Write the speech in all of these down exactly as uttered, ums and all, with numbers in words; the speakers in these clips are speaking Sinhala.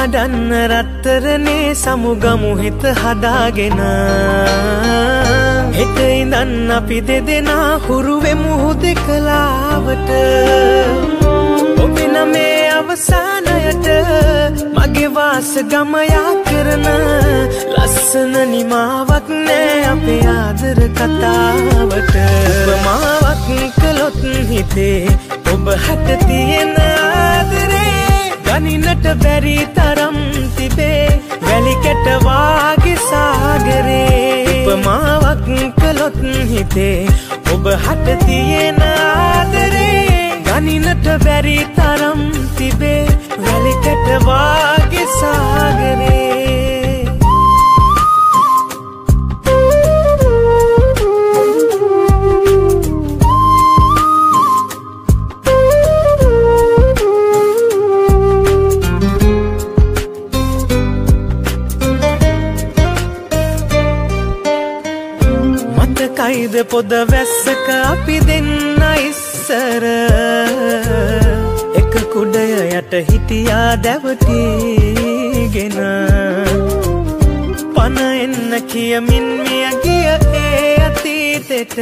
අඬන්න රත්තරනේ සමුගමු හිත හදාගෙන හෙට ඉඳන් අපි දෙදෙනා හුරු වෙමු හුදෙකලාවට ඔබේ නමේ අවසානයට මගේ වාස ගම යා කරන ලස්සන නිමාවක් නෑ අපේ ආදර කතාවට උපමාවක් කළොත් හිතේ ඔබ හට තියෙන ආදරේ ගනින්නට බැරි තරම් තිබේ වැලි කැට වාගේ සාගරේ උපමාවක් කළොත් හිතේ ඔබ හට තියෙන ආදරේ ගනින්නට බැරි තරම් තිබේ වැලි කැට වාගේ සාගරේ කයිද පොද වැස්සක අපි දෙන්න ඉස්සර එක කුඩය යට හිටියා දැවටීගෙන පන එන්න කියමින් මිය ගිය ඒ අතීතෙට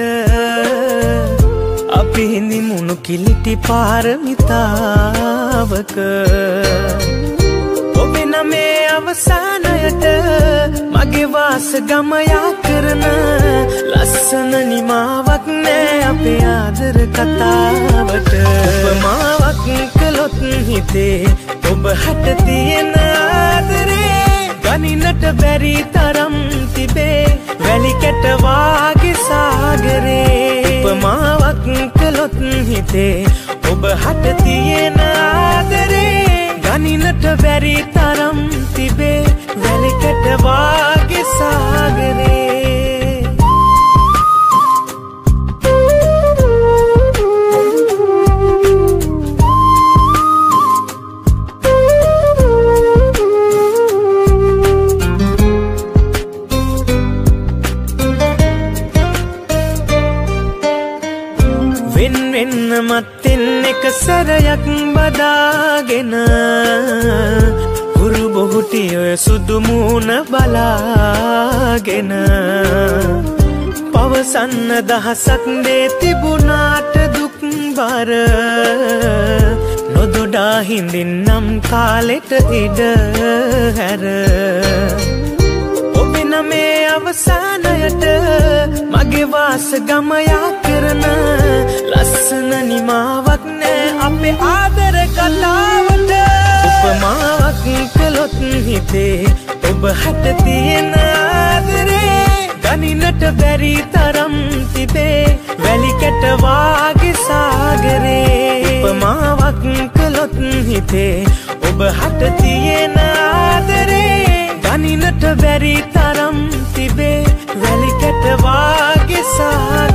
අපි හිඳිමුණු කිලිටි පාරමිතාවක ඔබේ නමේ අවසානයට මගේ වාස ගම යා කරන ලස්සන නිමාවක් නෑ අපේ ආදර කතාවට උපමාවක් කළොත් හිතේ ඔබ හට තියෙන ආදරේ ගනින්නට බැරි තරම් තිබේ වැලි කැට වාගේ සාගරේ උපමාවක් කළොත් හිතේ ඔබ හට තියෙන ආදරේ ගනින්නට බැරි තරම් තිබේ වැලි කැට වාගේ සාගරේ වෙන් වෙන්න මත්තෙන් එක සැරයක් බදාගෙන හුරු බොහුටි ඔය සුදු මූණ බලාගෙන පවසන්න දහසක් දේ තිබුණාට දුක් බර නොදොඩා හිඳින්නම් කාලෙට ඉඩ හැර ඔබේ නමේ අවසානයට මගේ වාස ගම යා කරන ලස්සන නිමාවක් නෑ අපේ ආදර කතාවට උපමාවක් කළොත් හිතේ ඔබ හට තියෙන ආදරේ ගනින්නට බැරි තරම් තිබේ වැලි කැට වාගේ සාගරේ උපමාවක් කළොත් හිතේ ඔබ හට තියෙන ආදරේ ගනින්නට බැරි තරම් තිබේ වැලි කැට වාගේ සාගරේ